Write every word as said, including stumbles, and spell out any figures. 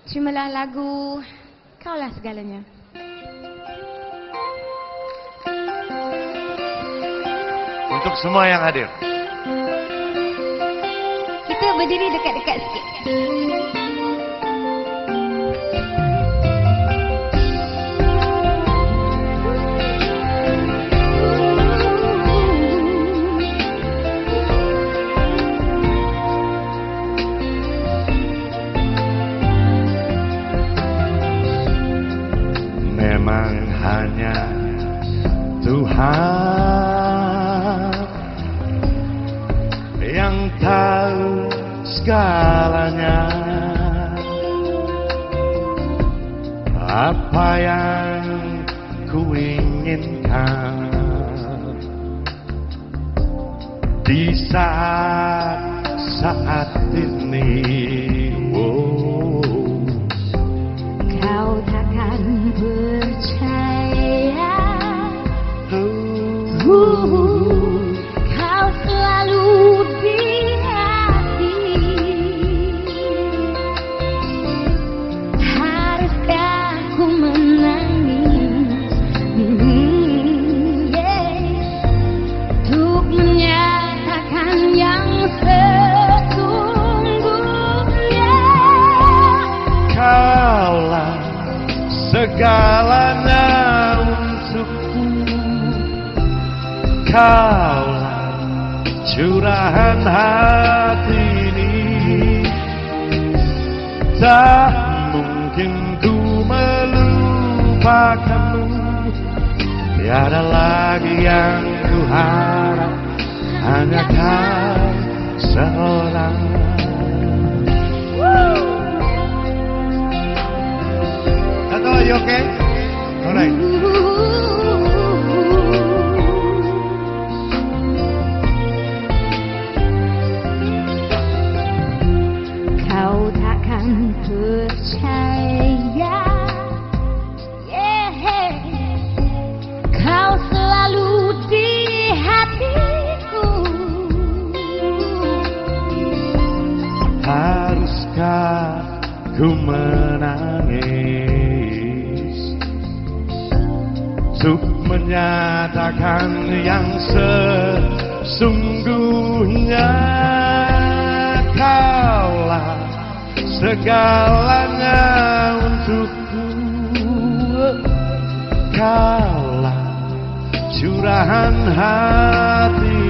Terimalah lagu Kaulah Segalanya. Untuk semua yang hadir. Kita berdiri dekat-dekat sikit. Memang hanya Tuhan yang tahu segalanya, apa yang ku inginkan di saat-saat ini. Oh, kau takkan percaya, uh, kau selalu di hati. Haruskah ku menangis, hmm, yeah, untuk menyatakan yang sesungguhnya. Kaulah segalanya untukku, kaulah curahan hati ini. Tak mungkin ku melupakanmu, tiada lagi yang ku harap, hanya kau seorang. Tato, are you okay? Alright. Kau takkan percaya, yeah, kau selalu di hatiku. Haruskah ku menangis untuk menyatakan yang sesungguhnya? Kaulah segalanya untukku, kaulah curahan hati